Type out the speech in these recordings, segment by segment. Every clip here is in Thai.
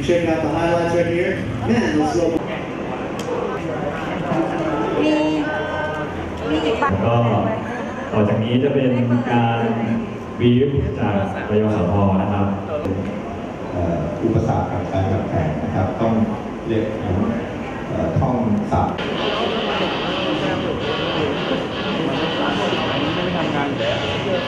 Check out the highlights right here. Man, let's go. มีอีกบ้างก็ต่อจากนี้จะเป็นการบีฟจากปยสพนะครับอุปสรรคกับการแข่งนะครับต้องเรียกท่องศัพท์ไม่ทำงานแล้ว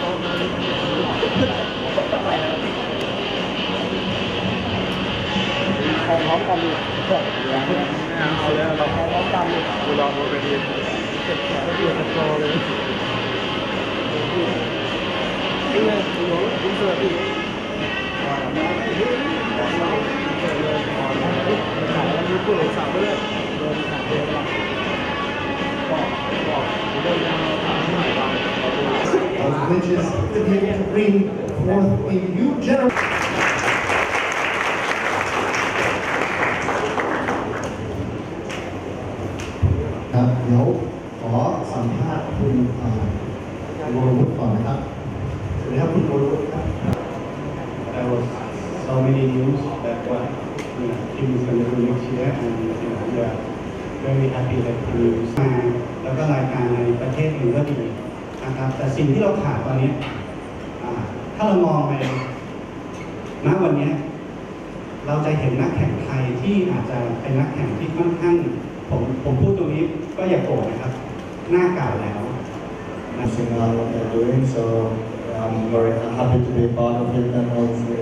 พร้อมกันดิเอาแล้วเราพร้อมกันดิกูรอดูไปดีเก็บแขนแล้วเดือดโตเลยนี่เลยดูดูเสือดิ Which is to be able to bring forth a new generation. ครับเดี๋ยวขอสัมภาษณ์คุณวรวุฒิก่อนนะครับสวัสดีครับคุณวรวุฒิครับ There was so many news that what team is going to do next year, and we are very happy that the news แล้วก็รายการในประเทศอื่นก็ดีนะครับแต่สิ่งที่เราขาดตอนนี้ถ้าเรามองไปณวันนี้เราจะเห็นนักแข่งไทยที่อาจจะเป็นนักแข่งที่ค่อนข้างผมพูดตรงนี้ก็อย่าโกรธนะครับหน้าเก่าแล้ว what they're doing, so I'm very happy to be part of it, and also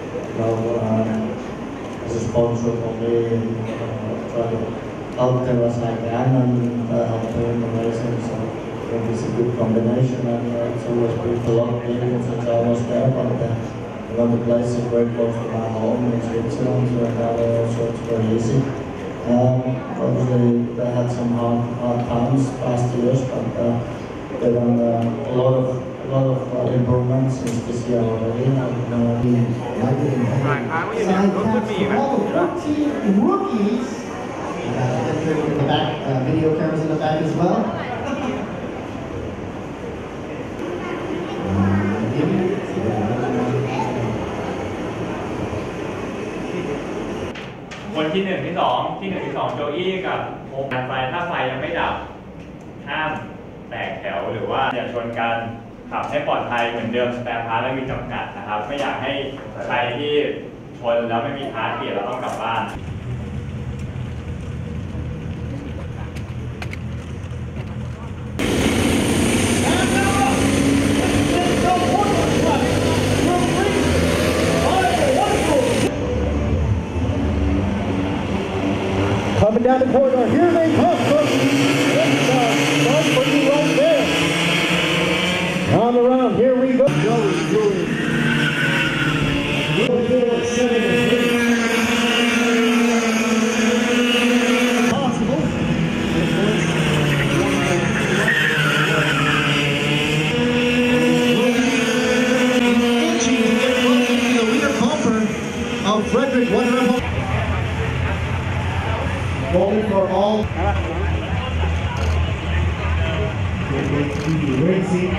as a sponsor for me, try to help them as I can and help them in the racing. So I think it's a good combination, and it's always been a lot of meetings since I was there, but another place is very close to my home in Switzerland, so it's very easy. Obviously they had some hard times past years, but they've done a lot of improvements since this year already. All 14 rookies. In the back, video cameras in the back as well. คนที่1ที่2ที่1ที่2โจอี้กับโมการไฟถ้าไฟยังไม่ดับห้ามแตกแถวหรือว่าอย่าชนกันขับให้ปลอดภัยเหมือนเดิมสแปร์พาร์ทและมีจำกัดนะครับไม่อยากให้ใครที่ชนแล้วไม่มีพาร์ทเปลี่ยนแล้วต้องกลับบ้าน Coming down the corridor, here they come from the inside. Start putting right there. On the round, here we go. Possible. The rear bumper of Frederick Wonderful. Going for all racing.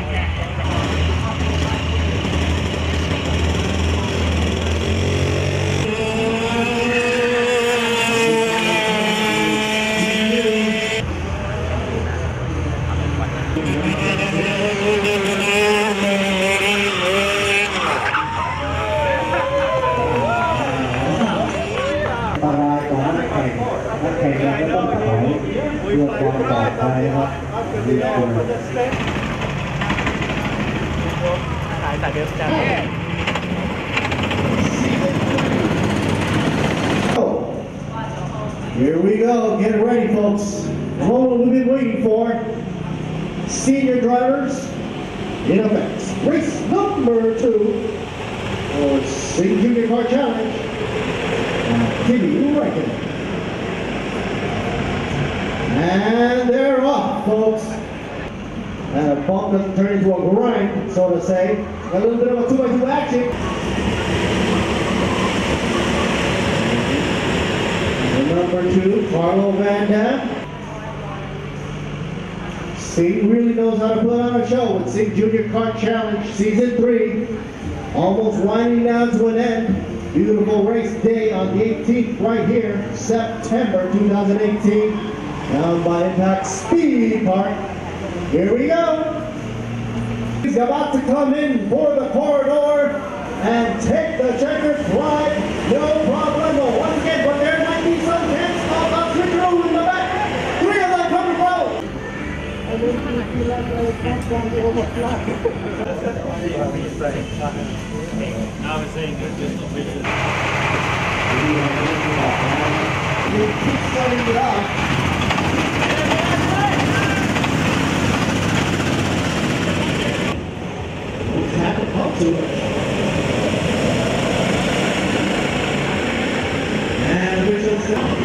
Here we go. Get ready, folks. Moment we've been waiting for. Senior drivers in effect. Race number 2 for Sing Junior Car Challenge. Kimi Räikkönen. And they're off, folks. And a bump doesn't turn into a grind, so to say. A little bit of a 2x2 action. And number 2, Carlo Van Dam. Sing really knows how to put on a show with Sing Junior Car Challenge Season 3. Almost winding down to an end. Beautiful race day on the 18th right here, September 2018, down by Impact Speed Park. Here we go. He's about to come in for the corridor and take the checkered flag. No problem. Once again, but there might be some chance of a trick roll in the back. 3 of them coming forward. You keep setting it up. And officials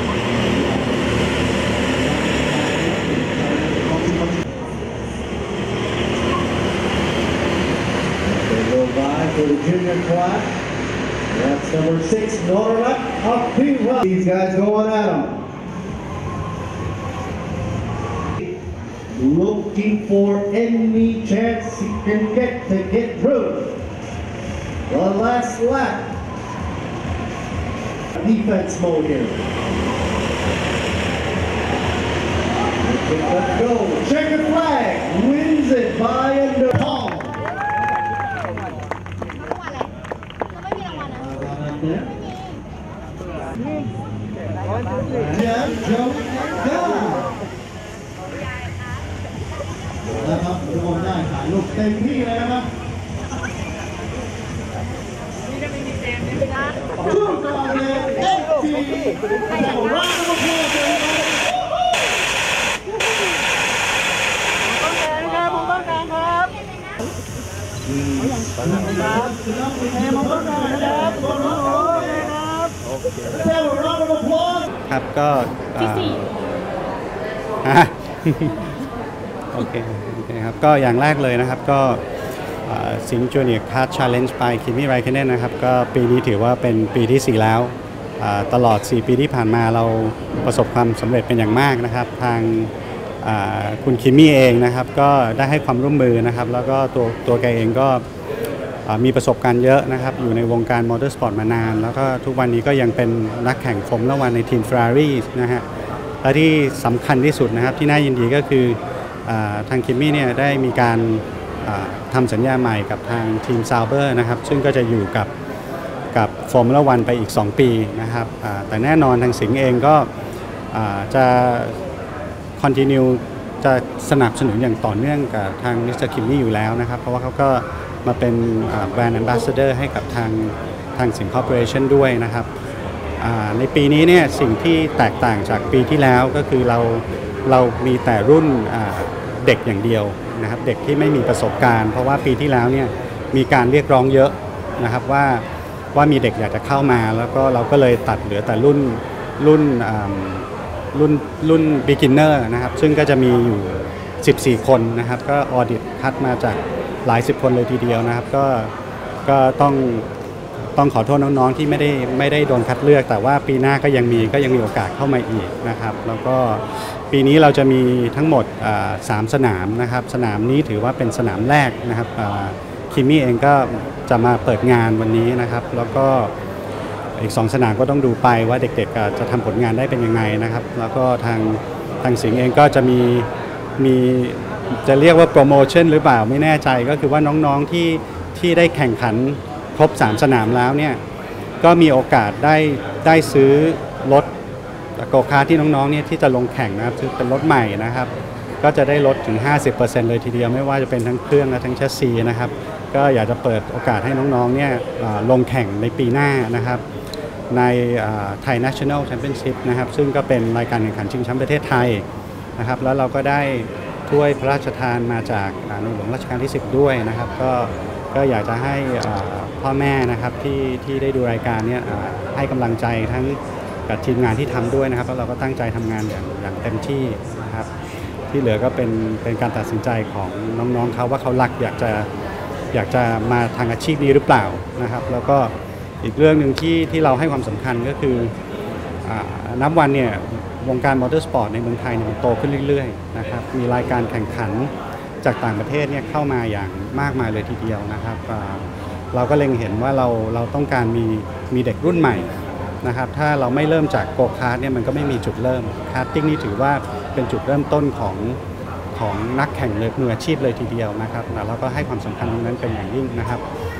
they go by for the junior class. That's number 6, Norrland Akira. These guys going at them. Looking for any chance he can get to get through. The last lap. Defense mode here. Let's go. Checkered flag wins it by under Paul. Jeff, Joe, God. นะครับทุกคนได้ถ่ายรูปเต็มที่เลยนะครับช่วงก่อนเลยFGร้านมะพร้าวเลยครับผมต้องการครับครับก็ที่4โอเคครับก็อย่างแรกเลยนะครับก็สิงห์จูเนียร์คาร์ทชาเลนจ์ไปคิมมี่ไรเคนเนนนะครับก็ปีนี้ถือว่าเป็นปีที่4แล้วตลอด4ปีที่ผ่านมาเราประสบความสำเร็จเป็นอย่างมากนะครับทางคุณคิมมี่เองนะครับก็ได้ให้ความร่วมมือนะครับแล้วก็ตัวแกเองก็มีประสบการณ์เยอะนะครับอยู่ในวงการมอเตอร์สปอร์ตมานานแล้วก็ทุกวันนี้ก็ยังเป็นนักแข่งฟอร์มูล่าวันในทีม Ferrari นะฮะและที่สำคัญที่สุดนะครับที่น่ายินดีก็คือทางคิมมี่เนี่ยได้มีการทำสัญญาใหม่กับทางทีมซาวเบอร์นะครับซึ่งก็จะอยู่กับฟอร์มูล่าวันไปอีก2ปีนะครับแต่แน่นอนทางสิงห์เองก็จะคอนติเนียจะสนับสนุนอย่างต่อเนื่องกับทางมิสเตอร์คิมมี่อยู่แล้วนะครับเพราะว่าเขาก็มาเป็นแบรนด์แอมบาสเดอร์ให้กับทางสิงห์คอร์ปอเรชั่นด้วยนะครับในปีนี้เนี่ยสิ่งที่แตกต่างจากปีที่แล้วก็คือเรามีแต่รุ่นเด็กอย่างเดียวนะครับเด็กที่ไม่มีประสบการณ์เพราะว่าปีที่แล้วเนี่ยมีการเรียกร้องเยอะนะครับว่ามีเด็กอยากจะเข้ามาแล้วก็เราก็เลยตัดเหลือแต่รุ่น beginner นะครับซึ่งก็จะมีอยู่14คนนะครับก็ออดิตคัดมาจากหลาย10คนเลยทีเดียวนะครับก็ต้องขอโทษน้องๆที่ไม่ได้โดนคัดเลือกแต่ว่าปีหน้าก็ยังมีโอกาสเข้ามาอีกนะครับแล้วก็ปีนี้เราจะมีทั้งหมด3 สนามนะครับสนามนี้ถือว่าเป็นสนามแรกนะครับคิมมี่เองก็จะมาเปิดงานวันนี้นะครับแล้วก็อีก2 สนามก็ต้องดูไปว่าเด็กๆจะทำผลงานได้เป็นยังไงนะครับแล้วก็ทางสิงห์เองก็จะมีจะเรียกว่าโปรโมชั่นหรือเปล่าไม่แน่ใจก็คือว่าน้องๆที่ได้แข่งขันครบ3 สนามแล้วเนี่ยก็มีโอกาสได้ซื้อรถโกคาร์ทที่น้องๆเนี่ยที่จะลงแข่งนะครับซื้อเป็นรถใหม่นะครับก็จะได้ลดถึง 50% เลยทีเดียวไม่ว่าจะเป็นทั้งเครื่องและทั้งแชสซีนะครับก็อยากจะเปิดโอกาสให้น้องๆเนี่ยลงแข่งในปีหน้านะครับในไทย National Championship นะครับซึ่งก็เป็นรายการแข่งขันชิงแชมป์ประเทศไทยนะครับแล้วเราก็ได้ถ้วยพระราชทานมาจากในหลวงรัชกาลที่10ด้วยนะครับก็อยากจะให้พ่อแม่นะครับที่ได้ดูรายการเนี่ยให้กำลังใจทั้งกับทีมงานที่ทำด้วยนะครับแล้วเราก็ตั้งใจทำงานอย่างเต็มที่นะครับที่เหลือก็เป็นการตัดสินใจของน้องๆเขาว่าเขารักอยากจะมาทางอาชีพนี้หรือเปล่านะครับแล้วก็อีกเรื่องหนึ่งที่เราให้ความสำคัญก็คือนับวันเนี่ยวงการมอเตอร์สปอร์ตในเมืองไทยมันโตขึ้นเรื่อยๆนะครับมีรายการแข่งขันจากต่างประเทศเนี่ยเข้ามาอย่างมากมายเลยทีเดียวนะครับเราก็เล็งเห็นว่าเราต้องการมีมีเด็กรุ่นใหม่นะครับถ้าเราไม่เริ่มจากโกคาร์ทเนี่ยมันก็ไม่มีจุดเริ่มคาร์ทติ้งนี่ถือว่าเป็นจุดเริ่มต้นของนักแข่งเลยมืออาชีพเลยทีเดียวนะครับแล้วก็ให้ความสำคัญตรงนั้นเป็นอย่างยิ่งนะครับ